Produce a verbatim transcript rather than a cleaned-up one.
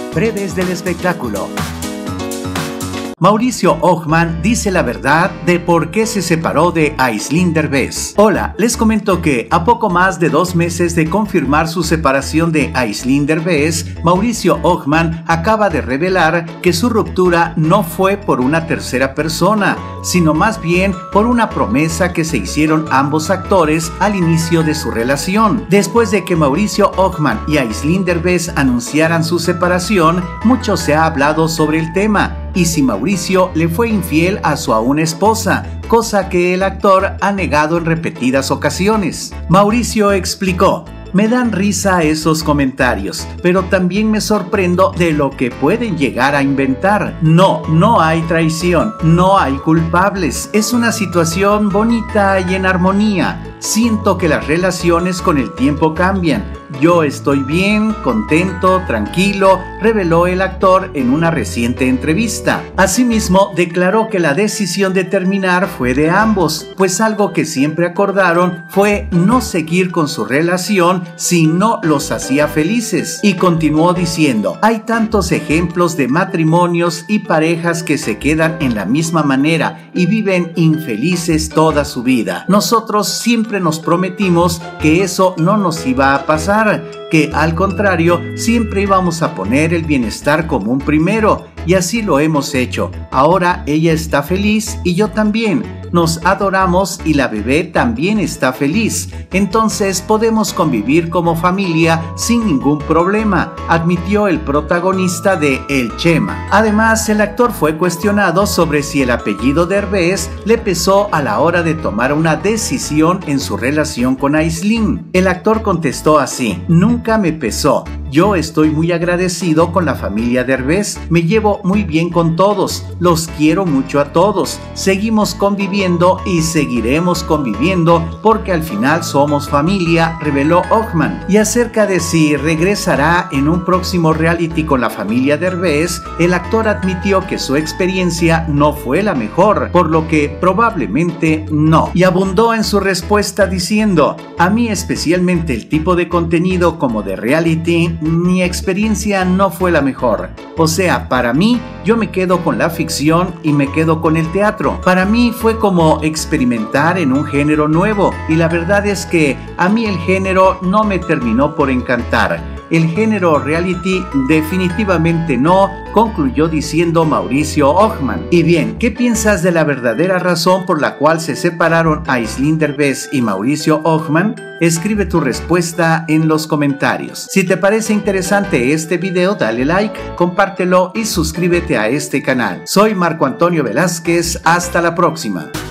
Breves del espectáculo. Mauricio Ockman dice la verdad de por qué se separó de Aislinn Derbez. Hola, les comento que a poco más de dos meses de confirmar su separación de Aislinn Derbez, Mauricio Ockman acaba de revelar que su ruptura no fue por una tercera persona, sino más bien por una promesa que se hicieron ambos actores al inicio de su relación. Después de que Mauricio Ockman y Aislinn Derbez anunciaran su separación, mucho se ha hablado sobre el tema y si Mauricio le fue infiel a su aún esposa, cosa que el actor ha negado en repetidas ocasiones. Mauricio explicó: me dan risa esos comentarios, pero también me sorprendo de lo que pueden llegar a inventar. No, no hay traición, no hay culpables. Es una situación bonita y en armonía. Siento que las relaciones con el tiempo cambian. Yo estoy bien, contento, tranquilo, reveló el actor en una reciente entrevista. Asimismo, declaró que la decisión de terminar fue de ambos, pues algo que siempre acordaron fue no seguir con su relación si no los hacía felices. Y continuó diciendo: hay tantos ejemplos de matrimonios y parejas que se quedan en la misma manera y viven infelices toda su vida. Nosotros siempre nos prometimos que eso no nos iba a pasar, que al contrario siempre íbamos a poner el bienestar común primero, y así lo hemos hecho. Ahora ella está feliz y yo también. Nos adoramos y la bebé también está feliz. Entonces podemos convivir como familia sin ningún problema, admitió el protagonista de El Chema. Además, el actor fue cuestionado sobre si el apellido Derbez le pesó a la hora de tomar una decisión en su relación con Aislinn. El actor contestó así: nunca me pesó. Yo estoy muy agradecido con la familia Derbez, me llevo muy bien con todos, los quiero mucho a todos, seguimos conviviendo y seguiremos conviviendo porque al final somos familia, reveló Ockman. Y acerca de si regresará en un próximo reality con la familia Derbez, el actor admitió que su experiencia no fue la mejor, por lo que probablemente no. Y abundó en su respuesta diciendo: a mí especialmente el tipo de contenido como de reality, mi experiencia no fue la mejor. O sea, para mí, yo me quedo con la ficción y me quedo con el teatro. Para mí fue como experimentar en un género nuevo y la verdad es que a mí el género no me terminó por encantar. El género reality definitivamente no, concluyó diciendo Mauricio Ockman. Y bien, ¿qué piensas de la verdadera razón por la cual se separaron Aislinn Derbez y Mauricio Ockman? Escribe tu respuesta en los comentarios. Si te parece interesante este video, dale like, compártelo y suscríbete a este canal. Soy Marco Antonio Velázquez, hasta la próxima.